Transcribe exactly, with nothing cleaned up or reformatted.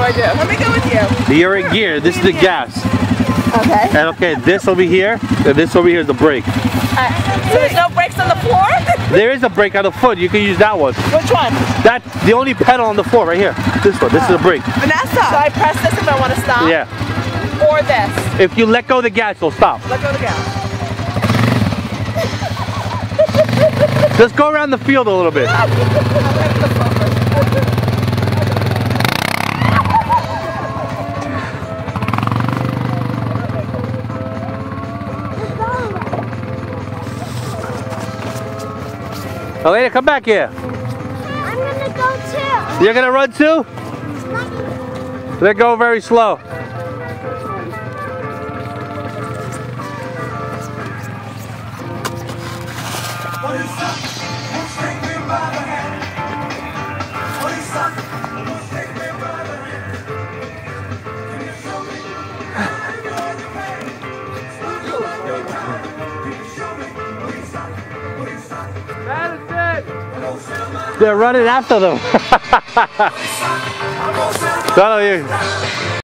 I do? Let me go with you. You're in gear. This is the gas. Okay. And okay, this over here, and this over here is the brake. Uh, so there's no brakes on the floor? There is a brake on the foot. You can use that one. Which one? That's the only pedal on the floor right here. This one. This oh. is the brake. Vanessa! So I press this if I want to stop? Yeah. Or this? If you let go of the gas, it'll stop. Let go of the gas. Just go around the field a little bit. Elena, come back here. I'm gonna go too. You're gonna run too? They go very slow. They're running after them. I don't know, you.